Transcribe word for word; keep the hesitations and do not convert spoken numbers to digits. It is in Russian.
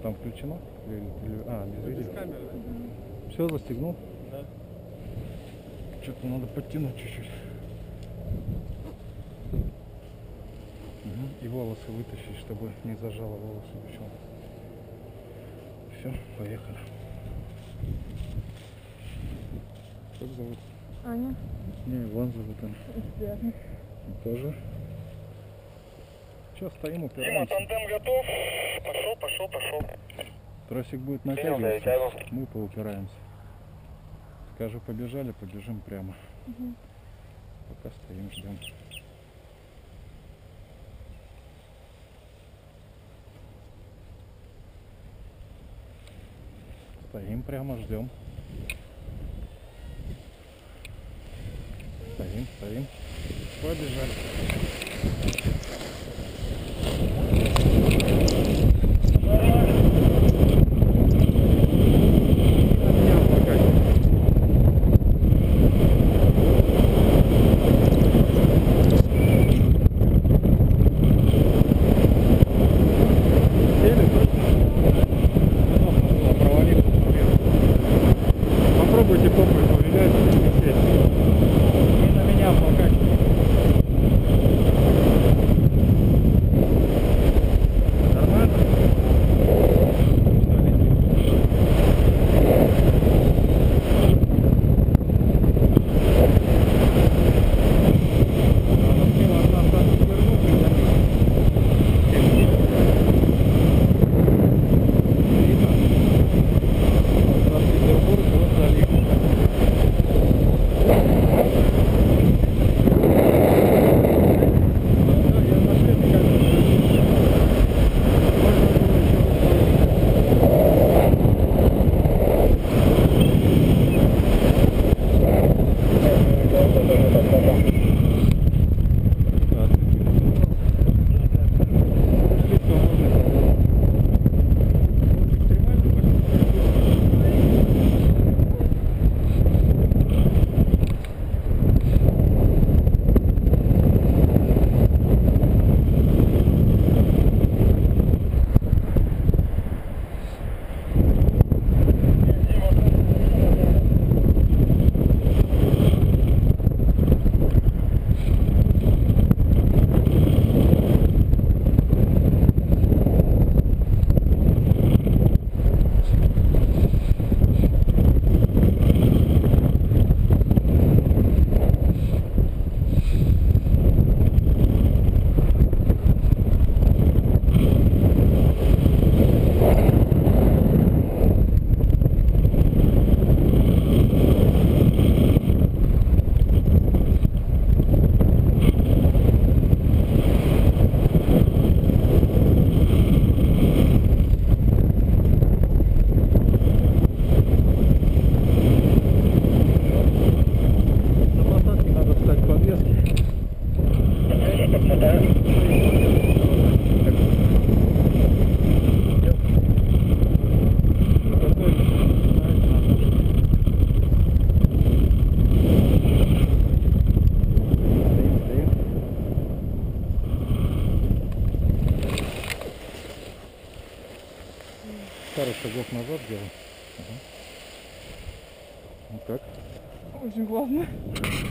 там включено? Или, или... А, без видео. Угу. Все, застегнул? Да. Что-то надо подтянуть чуть-чуть. Угу. И волосы вытащить, чтобы не зажало волосы. Все, поехали. Как зовут? Аня. Не, Иван зовут он. Приятно. Тоже. Сейчас стоим, Дима, упираемся. тандем готов. Пошел, пошел, пошел. Тросик будет натягиваться, мы поупираемся. Скажу, побежали, побежим прямо. Угу. Пока стоим, ждем. Стоим прямо, ждем. Стоим, стоим. Побежали. Попробуйте попой повилять и сесть. И на меня пока. Нормально? Что летит? Надо смело от нас там свернуть, Санкт-Петербург, вот залив. Пару шагов назад делай. Ага. Ну как? Очень классно.